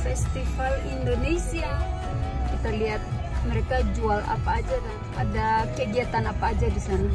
Festival Indonesia. Kita lihat mereka jual apa aja dan ada kegiatan apa aja di sana.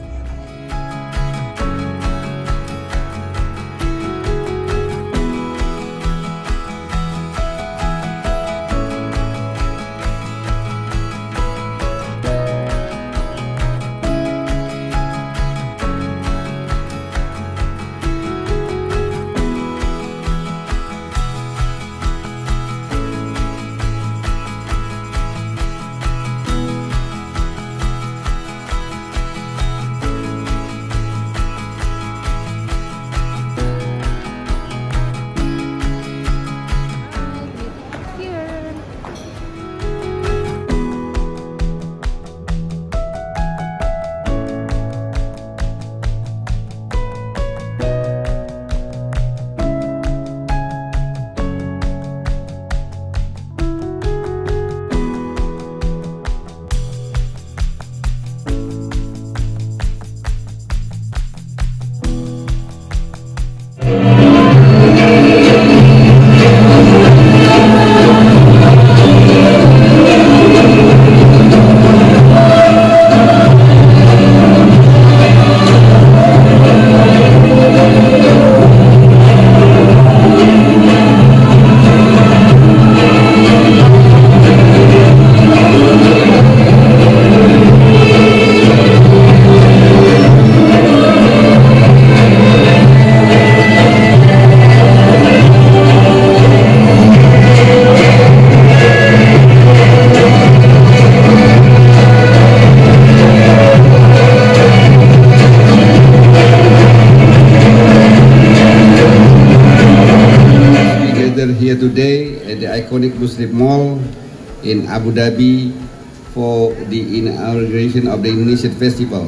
Here today at the iconic Muslim Mall in Abu Dhabi for the inauguration of the Indonesian Festival.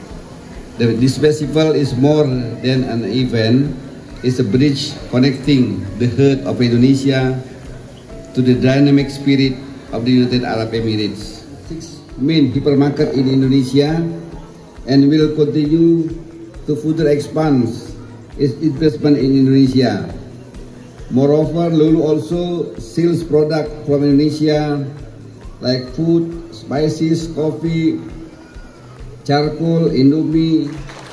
This festival is more than an event; it's a bridge connecting the heart of Indonesia to the dynamic spirit of the United Arab Emirates. 6 main hypermarket in Indonesia and will continue to further expand its investment in Indonesia. Moreover, Lulu also sells products from Indonesia like food, spices, coffee, charcoal, Indomie.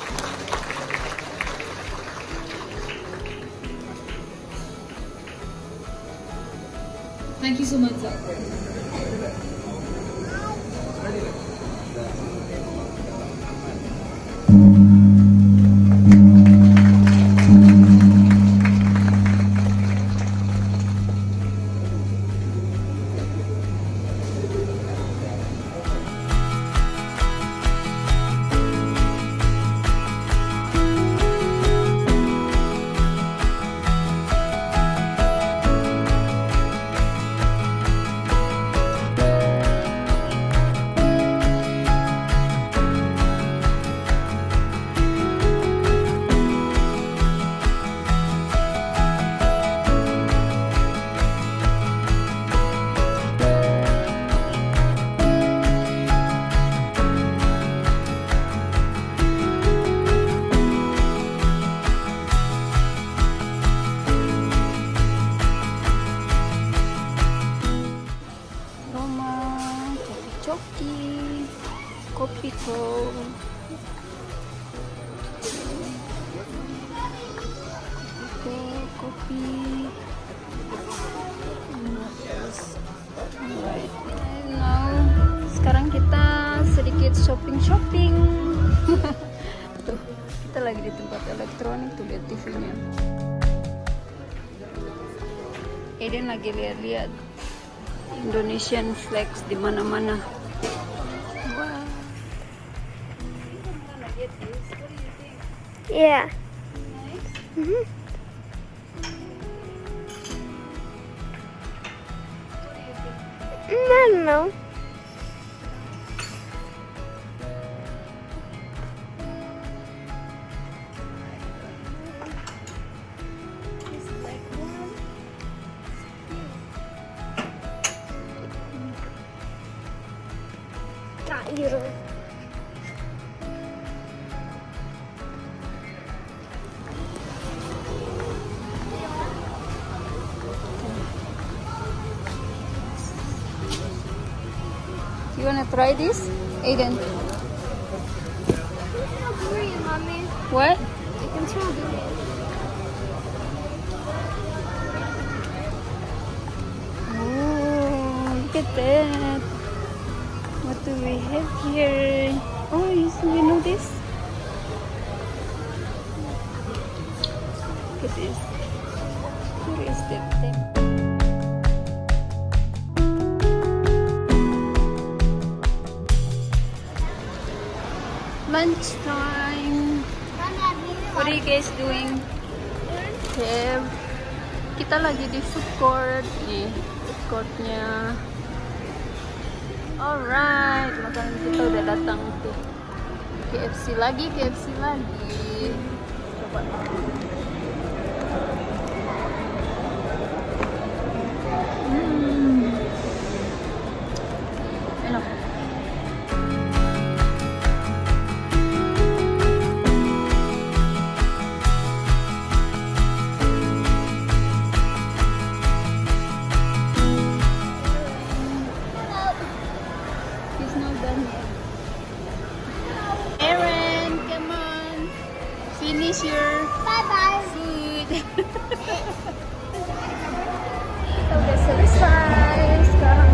Thank you so much, sir. Kopi kok. Kopi. Alright. Now, sekarang kita sedikit shopping. Tuh, kita lagi di tempat elektronik tuh, lihat TV-nya. Eden lagi lihat-lihat Indonesian flags di mana-mana. Yeah. I don't know. Euro. You wanna try this, Aiden? Durian, mommy. What? I can smell durian. Oh, look at that. What do we have here? Oh, you know this? Look at this. Where is that thing? Lunchtime. What are you guys doing? Okay. Kita lagi di food court. Nih, food courtnya. Alright, makanan kita udah datang tuh. KFC lagi. Coba. Enak. He's not done yet. Aaron, come on. Finish your Bye-bye. food. Kita udah selesai. Sekarang